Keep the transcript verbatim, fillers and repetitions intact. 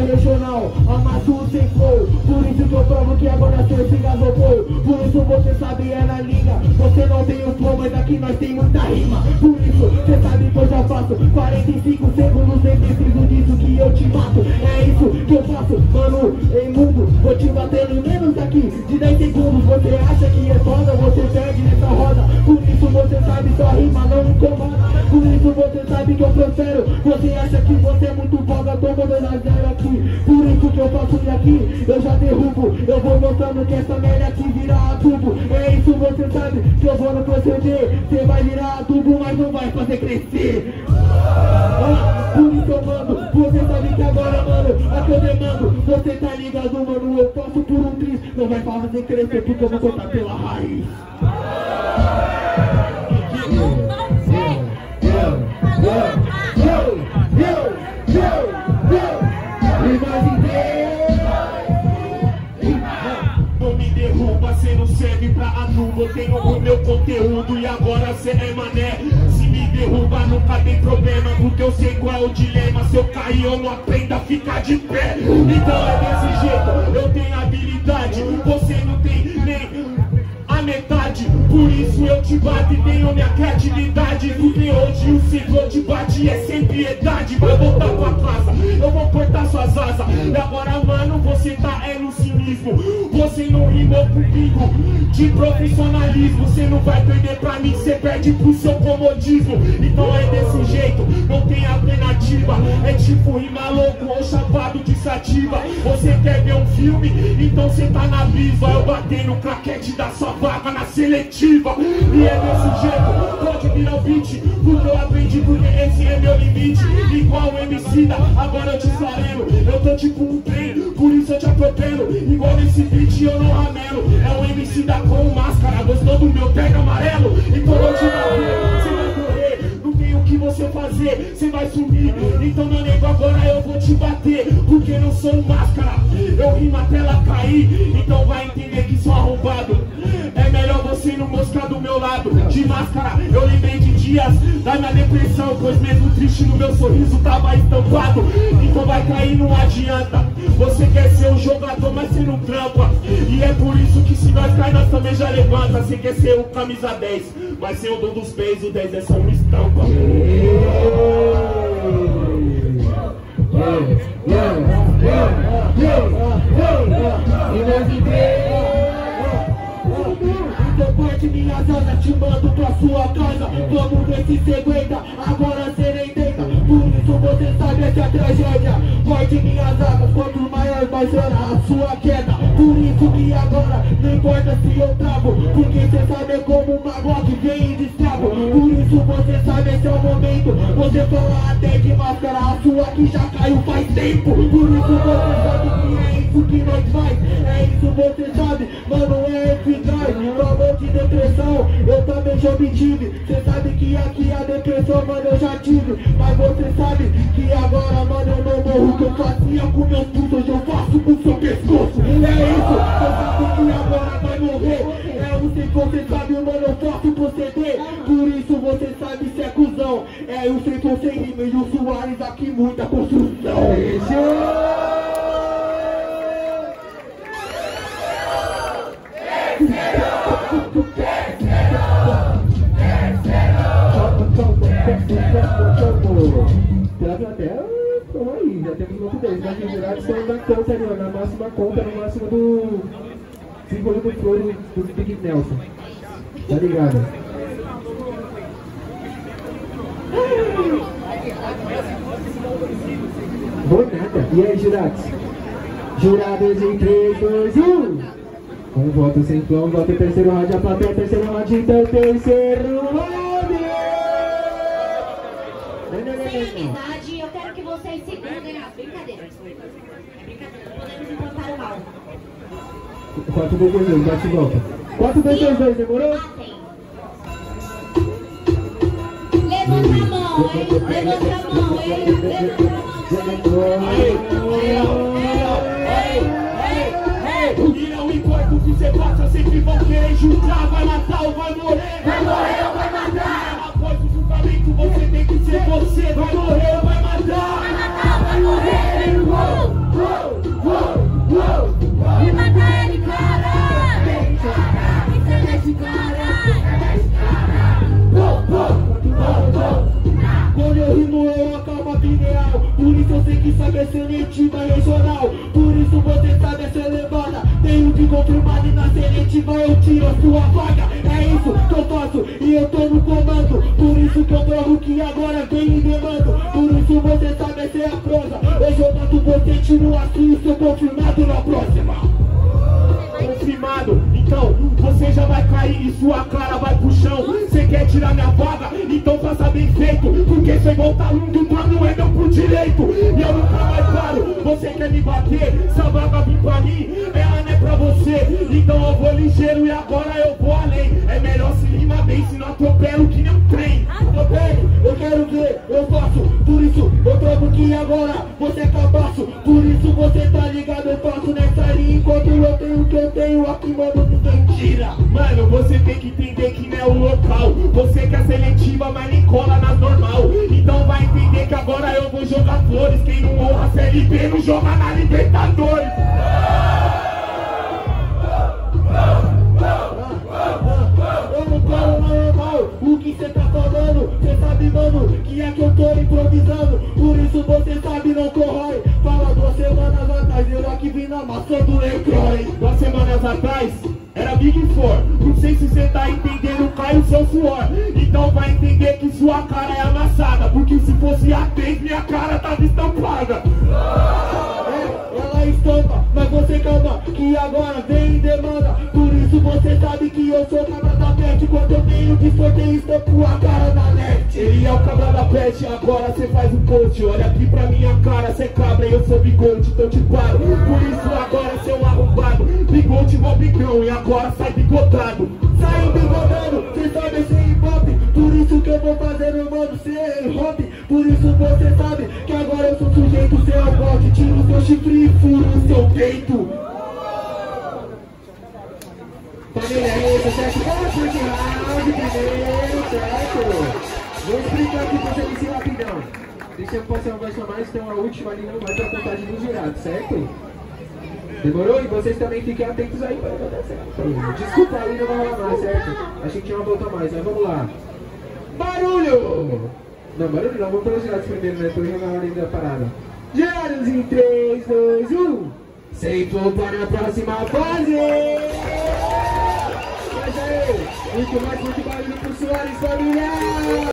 regional, amasso sem flow. Por isso que eu provo que agora seu se gasopou. Por isso você sabe, é na linha. Você não tem o flow, mas aqui nós tem muita rima. Por isso, você sabe que eu já faço quarenta e cinco segundos, nem preciso disso que eu te mato. É isso que eu faço, mano, em mundo. Vou te bater em menos aqui de dez segundos. Você acha que é foda, você perde nessa roda. Por isso você sabe, sua rima não me incomoda. Por isso você sabe que eu prospero. Você acha que você é muito foda, toma dois a zero aqui. Por isso que eu faço e aqui eu já derrubo. Eu vou mostrando que essa merda aqui vira adubo. É isso, você sabe que eu vou no proceder. Você vai virar adubo, mas não vai fazer crescer. Ah, por isso eu mando. Você sabe que agora, mano, aqui eu demando. Você tá ligado, mano, eu passo por um triz. Não vai fazer crescer porque eu vou cortar pela raiz. Não me derruba, cê não serve pra anulo. Eu tenho o meu conteúdo e agora cê é mané. Se me derruba nunca tem problema, porque eu sei qual é o dilema. Se eu cair eu não aprendo a ficar de pé. Então é desse jeito, eu tenho habilidade. Você não tem nem a metade, por isso eu te bato e tenho minha criatividade. Porque hoje o ciclo de bate é sem piedade. Vai voltar pra casa, eu vou cortar suas asas. E agora, mano, você tá é no cinismo. Você não rimou comigo de profissionalismo. Você não vai perder pra mim, você perde pro seu comodismo. Então é desse jeito, não tem alternativa. É tipo rima louco ou chapado de sativa. Você quer ver um filme? Então você tá na brisa. Eu batei no craquete da sua vaga na seletiva. E é desse jeito, pode virar o beat, porque eu aprendi, porque esse é meu limite. Igual o Emicida, agora eu te esfarelo. Eu tô tipo um trem, por isso eu te atropelo. Igual nesse beat eu não ramelo. É o Emicida com máscara, gostou do meu terno amarelo? Então eu te bater, você vai correr. Não tem o que você fazer, você vai sumir. Então meu nego, agora eu vou te bater, porque não sou um máscara. Eu rimo até ela cair, então vai entender que sou arrombado. É melhor você não mostrar do meu lado. De máscara, eu lembrei de dias da minha depressão, pois mesmo triste no meu sorriso tava estampado. Então vai cair, não adianta. Você quer ser um jogador, mas você não trampa. E é por isso que se nós cair, nós também já levanta. Você quer ser o camisa dez, mas sem o dom dos pés, o dez é só uma estampa. Então corte minhas asas, te mando pra sua casa. Vamos ver se cê aguenta, agora cê nem deita. Por isso você sabe essa tragédia. Corte minhas asas, quanto maior vai ser a sua queda. Por isso que agora não importa se eu travo, porque cê sabe como uma Glock vem e destravo. Por isso você sabe esse é o momento. Você fala até de máscara, a sua que já caiu faz tempo. Por isso você sabe que é isso que nós faz. É isso você sabe, mano, é eficaz. Falou de depressão, eu também já obtive. Cê sabe que aqui a depressão, mano, eu já tive. Mas você sabe que agora, mano, eu não morro. Que eu fazia com meus putos, hoje eu faço com seu pescoço. E é isso, você sabe que agora vai morrer. É o que você sabe, mano, eu posso proceder. Por isso você sabe se é cuzão. É o feito sem rima e o Soares aqui muita construção. Pela plateia, estão aí, já temos nove dez. Mas os jurados estão na conta ali, na máxima conta, no máximo do símbolo do flor do Big Nelson. Tá ligado? Vou nada. E aí, jurados? Jurados em três, dois, um. Um voto sem flor, um voto terceiro round, a plateia terceiro round, então terceiro round. Sem amizade, eu quero que vocês segurem as brincadeiras. É brincadeira, podemos implantar o mal. quatro, dois, dois, dois, bate e volta. quatro, dois, dois, dois, demorou? Levanta a mão, hein? Levanta a mão, hein? Levanta a mão. E não importa o que você faça, sempre vão querer julgar. Vai matar ou vai morrer? Vai morrer ou vai matar? Após o julgamento você tem que ser você. Vai morrer ou vai matar? Vai matar ou vai morrer? é seletiva regional. Por isso você sabe essa levada. Tenho de confirmado e na seletiva eu tiro a sua vaga. É isso que eu faço e eu tô no comando. Por isso que eu provo que agora vem e demando. Por isso você sabe essa é a prosa. Hoje eu mato você, tiro a sua e sou confirmado na próxima. Confirmado, então você já vai cair e sua cara vai pro chão. Você quer tirar minha vaga? Então faça bem feito, porque sem voltar um do plano é meu por direito. E eu nunca mais paro, você quer me bater? Essa vaga vir pra mim, ela não é pra você. Então eu vou ligeiro e agora eu vou além. É melhor se rimar bem, se não atropelo que nem um trem. Tô bem, eu quero ver, eu faço. Por isso eu troco que agora você é cabaço. Por isso você tá ligado, eu faço nessa linha. Enquanto eu tenho o que eu tenho aqui, mano, ninguém tira. Mano, você tem que entender que não é o local. Você quer seletiva, mas nem cola nas normal. Então vai entender que agora eu vou jogar flores. Quem não honra a Série B não joga na Libertadores. Eu não quero normal, o que cê tá falando? Cê sabe, mano, que é que eu tô improvisando. Por isso você sabe, não corrói. Fala duas semanas atrás, eu aqui vim na maçã do Lecroy. Duas semanas atrás, era Big Four. Não sei se cê tá entendendo, cai o seu suor. Então vai entender que sua cara é amassada. Porque se fosse a três, minha cara tava estampada. É, ela estampa, mas você calma, que agora vem e demanda. Por isso você sabe que eu sou cabra da pet. Quando eu tenho de sorteio, estampo a cara na net. Ele é o cabra da pet, agora cê faz um post. Olha aqui pra minha cara, cê cabra e eu sou bigode, então te paro. Por isso agora seu arrombado, bigode mó bigão e agora sai bigotado. Sai bigodando, cê sabe esse hip hop. Por isso que eu vou fazer, meu mano, cê é hip hop. Por isso você sabe que agora eu sou sujeito, cê é o bote. Tiro seu chifre e furo o seu peito. Família, é isso, certo? Vamos curtir round primeiro, certo? Vou explicar aqui pra vocês rapidão. Deixa eu passar uma versão mais, então a última ali não vai ter a contagem dos jurados, certo? Demorou? E vocês também fiquem atentos aí pra dar certo. Desculpa aí, não vai rolar mais, certo? Achei que tinha uma volta mais, mas vamos lá. Barulho! Não, barulho não, vamos pelos jurados primeiro, né? Tô jogando a ordem da parada. Jurados em três, dois, um. Sem voltar na próxima fase! Mas aí, muito mais, muito barulho pro Soares, família!